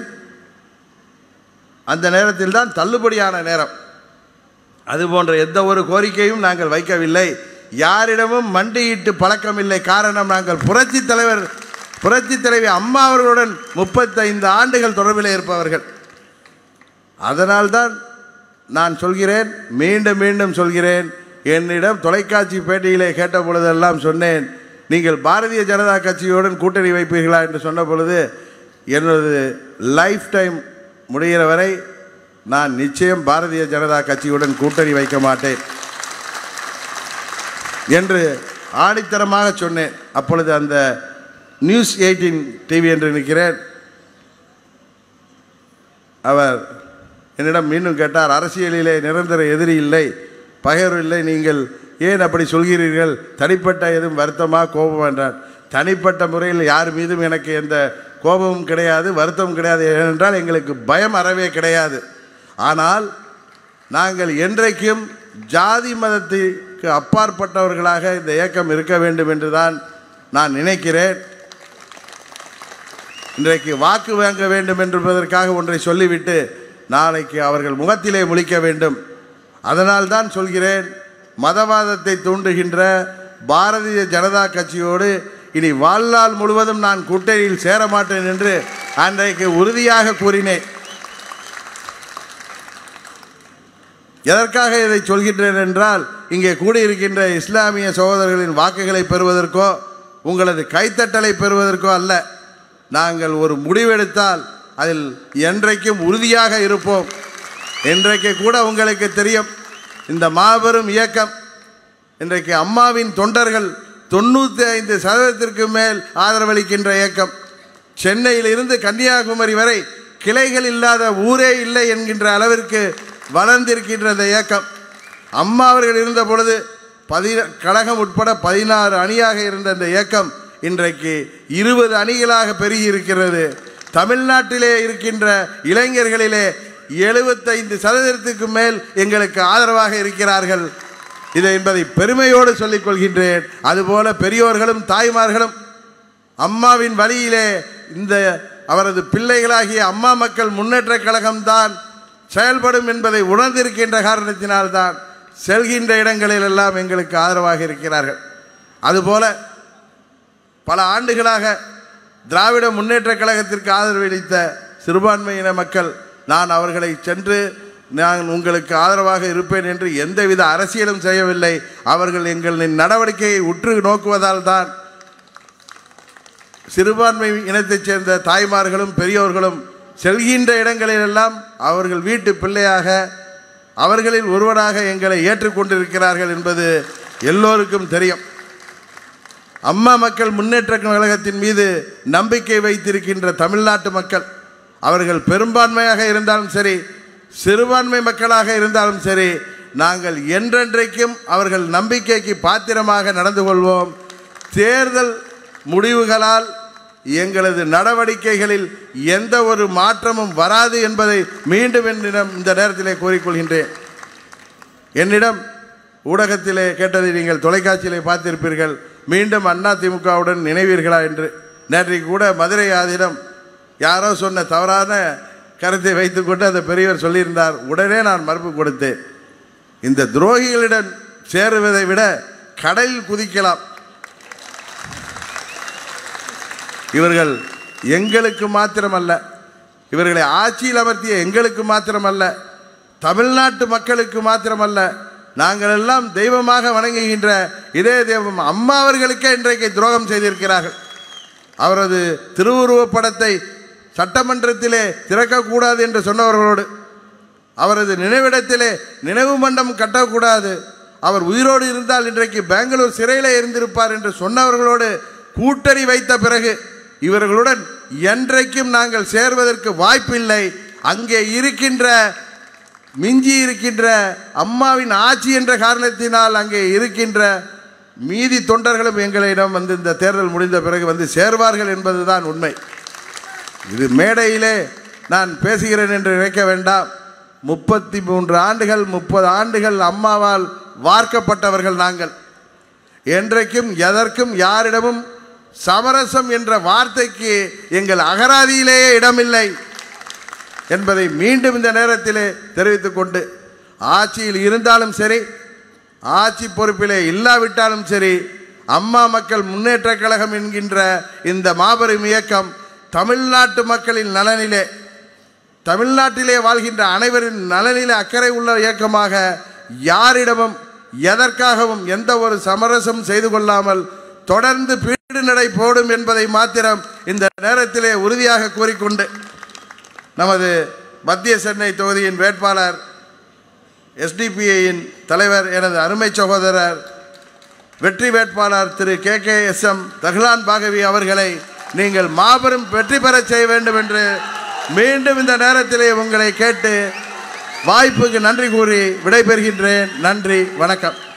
[SPEAKER 1] அந்த நேரத்தில் தான் தள்ளுபடியான நேரம். அதுபோன்ற எந்த ஒரு கோரிக்கையும் நாங்கள் வைக்கவில்லை, யாரிடமும் மண்டியிட்டு பழக்கமில்லை. காரணம், நாங்கள் புரட்சி தலைவி அம்மா அவர்களுடன் 35 ஆண்டுகள் தொடர்பில் இருப்பவர்கள். அதனால்தான் நான் சொல்கிறேன், மீண்டும் மீண்டும் சொல்கிறேன், என்னிடம் தொலைக்காட்சி பேட்டியிலே கேட்ட பொழுதெல்லாம் சொன்னேன், நீங்கள் பாரதிய ஜனதா கட்சியுடன் கூட்டணி வைப்பீர்களா என்று சொன்ன பொழுது, எனது லைஃப் டைம் முடிகிற வரை நான் நிச்சயம் பாரதிய ஜனதா கட்சியுடன் கூட்டணி வைக்க மாட்டேன் என்று ஆணித்தரமாக சொன்னேன். அப்பொழுது அந்த நியூஸ் 18 டிவி என்று நினைக்கிறேன், அவர் என்னிடம் மீண்டும் கேட்டார், அரசியலிலே நிரந்தர எதிரி இல்லை, பகைவர் இல்லை, நீங்கள் ஏன் அப்படி சொல்கிறீர்கள், தனிப்பட்ட எதுவும் வருத்தமா கோபம் என்றார். தனிப்பட்ட முறையில் யார் மீதும் எனக்கு எந்த கோபமும் கிடையாது, வருத்தமும் கிடையாது. ஏனென்றால் எங்களுக்கு பயம் அறவே கிடையாது. ஆனால் நாங்கள் என்றைக்கும் ஜாதி மதத்திற்கு அப்பாற்பட்டவர்களாக இந்த இயக்கம் இருக்க வேண்டும் என்று தான் நான் நினைக்கிறேன். இன்றைக்கு வாக்கு வாங்க வேண்டும் என்பதற்காக ஒன்றை சொல்லிவிட்டு நாளைக்கு அவர்கள் முகத்திலே முழிக்க வேண்டும். அதனால் தான் சொல்கிறேன், மதவாதத்தை தூண்டுகின்ற பாரதிய ஜனதா கட்சியோடு இனி வாழ்நாள் முழுவதும் நான் கூட்டணியில் சேர மாட்டேன் என்று அன்றைக்கு உறுதியாக கூறினேன். எதற்காக இதை சொல்கின்றேன் என்றால், இங்கே கூடியிருக்கின்ற இஸ்லாமிய சகோதரர்களின் வாக்குகளை பெறுவதற்கோ உங்களது கைத்தட்டலை பெறுவதற்கோ அல்ல. நாங்கள் ஒரு முடிவெடுத்தால் அதில் என்றைக்கும் உறுதியாக இருப்போம். இன்றைக்கு கூட உங்களுக்கு தெரியும், இந்த மாபெரும் இயக்கம் இன்றைக்கு அம்மாவின் தொண்டர்கள் 95% மேல் ஆதரவளிக்கின்ற இயக்கம். சென்னையில் இருந்து கன்னியாகுமரி வரை கிளைகள் இல்லாத ஊரே இல்லை என்கின்ற அளவிற்கு வளர்ந்திருக்கின்ற இந்த இயக்கம். அம்மா அவர்கள் இருந்த பொழுது கழகம் உட்பட 16 அணியாக இருந்த இந்த இயக்கம் இன்றைக்கு 20 அணிகளாக பெருகி இருக்கிறது. தமிழ்நாட்டிலே இருக்கின்ற இளைஞர்களிலே 75% மேல் எங்களுக்கு ஆதரவாக இருக்கிறார்கள். இதை என்பதை பெருமையோடு சொல்லிக் கொள்கின்றேன். அதுபோல பெரியோர்களும் தாய்மார்களும் அம்மாவின் வழியிலே இந்த அவரது பிள்ளைகளாகிய அம்மா மக்கள் முன்னேற்ற கழகம்தான் செயல்படும் என்பதை உணர்ந்திருக்கின்ற காரணத்தினால்தான் செல்கின்ற இடங்களில் எல்லாம் எங்களுக்கு ஆதரவாக இருக்கிறார்கள். அதுபோல பல ஆண்டுகளாக திராவிட முன்னேற்ற கழகத்திற்கு ஆதரவளித்த சிறுபான்மையின மக்கள், நான் அவர்களை சென்று நான் உங்களுக்கு ஆதரவாக இருப்பேன் என்று எந்தவித அரசியலும் செய்யவில்லை. அவர்கள் எங்களின் நடவடிக்கையை உற்று நோக்குவதால் தான் சிறுபான்மை இனத்தைச் சேர்ந்த தாய்மார்களும் பெரியோர்களும் செல்கின்ற இடங்களிலெல்லாம் அவர்கள் வீட்டு பிள்ளையாக அவர்களில் ஒருவராக எங்களை ஏற்றுக்கொண்டிருக்கிறார்கள் என்பது எல்லோருக்கும் தெரியும். அம்மா மக்கள் முன்னேற்ற கழகத்தின் மீது நம்பிக்கை வைத்திருக்கின்ற தமிழ்நாட்டு மக்கள், அவர்கள் பெரும்பான்மையாக இருந்தாலும் சரி சிறுபான்மை மக்களாக இருந்தாலும் சரி, நாங்கள் என்றென்றைக்கும் அவர்கள் நம்பிக்கைக்கு பாத்திரமாக நடந்து கொள்வோம். தேர்தல் முடிவுகளால் எங்களது நடவடிக்கைகளில் எந்த ஒரு மாற்றமும் வராது என்பதை மீண்டும் என்னிடம் இந்த நேரத்திலே கூறிக்கொள்கின்றேன். என்னிடம் ஊடகத்திலே கேட்டதை நீங்கள் தொலைக்காட்சியிலே பார்த்திருப்பீர்கள், மீண்டும் அதிமுகவுடன் இணைவீர்களா என்று. நேற்றைக்கு கூட மதுரை ஆதீனம் யாரோ சொன்ன தவறான கருத்தை வைத்துக்கொண்டு அந்த பெரியவர் சொல்லியிருந்தார். உடனே நான் மறுப்பு கொடுத்தேன். இந்த துரோகிகளிடம் சேருவதை விட கடலில் குதிக்கலாம். இவர்கள் எங்களுக்கு மாத்திரமல்ல, இவர்களை ஆட்சியில் அமர்த்திய எங்களுக்கு மாத்திரமல்ல, தமிழ்நாட்டு மக்களுக்கு மாத்திரமல்ல, நாங்கள் எல்லாம் தெய்வமாக வணங்குகின்ற இதே தெய்வம் அம்மா அவர்களுக்கே இன்றைக்கு துரோகம் செய்திருக்கிறார்கள். அவரது திருவுருவப் படத்தை சட்டமன்றத்திலே திறக்கக்கூடாது என்று சொன்னவர்களோடு, அவரது நினைவிடத்திலே நினைவு மண்டபம் கட்டக்கூடாது, அவர் உயிரோடு இருந்தால் இன்றைக்கு பெங்களூர் சிறையிலே இருந்திருப்பார் என்று சொன்னவர்களோடு கூட்டணி வைத்த பிறகு இவர்களுடன் என்றைக்கும் நாங்கள் சேர்வதற்கு வாய்ப்பில்லை. அங்கே இருக்கின்ற மிஞ்சி இருக்கின்ற அம்மாவின் ஆட்சி என்ற காரணத்தினால் அங்கே இருக்கின்ற மீதி தொண்டர்களும் எங்களிடம் வந்து இந்த தேர்தல் முடிந்த பிறகு வந்து சேர்வார்கள் என்பதுதான் உண்மை. இது மேடையிலே நான் பேசுகிறேன் என்று நினைக்க வேண்டாம். 33 ஆண்டுகள் 30 ஆண்டுகள் அம்மாவால் வார்க்கப்பட்டவர்கள் நாங்கள். என்றைக்கும் எதற்கும் யாரிடமும் சமரசம் என்ற வார்த்தைக்கு எங்கள் அகராதியிலேயே இடமில்லை என்பதை மீண்டும் இந்த நேரத்திலே தெரிவித்துக் கொண்டு, ஆட்சியில் இருந்தாலும் சரி ஆட்சி பொறுப்பிலே இல்லாவிட்டாலும் சரி, அம்மா மக்கள் முன்னேற்ற கழகம் என்கின்ற இந்த மாபெரும் இயக்கம் தமிழ்நாட்டு மக்களின் நலனிலே, தமிழ்நாட்டிலே வாழ்கின்ற அனைவரின் நலனிலே அக்கறை உள்ள இயக்கமாக யாரிடமும் எதற்காகவும் எந்த ஒரு சமரசம் செய்து கொள்ளாமல் தொடர்ந்து பீடு நடை போடும் என்பதை மாத்திரம் இந்த நேரத்திலே உறுதியாக கூறிக்கொண்டு, நமது மத்திய சென்னை தொகுதியின் வேட்பாளர் SDPIயின் தலைவர் எனது அருமை சகோதரர் வெற்றி வேட்பாளர் திரு KKSM தஹ்லான் பாகவி அவர்களை நீங்கள் மாபெரும் வெற்றி பெற செய்ய வேண்டும் என்று மீண்டும் இந்த நேரத்திலே உங்களை கேட்டு வாய்ப்புக்கு நன்றி கூறி விடைபெறுகின்றேன். நன்றி, வணக்கம்.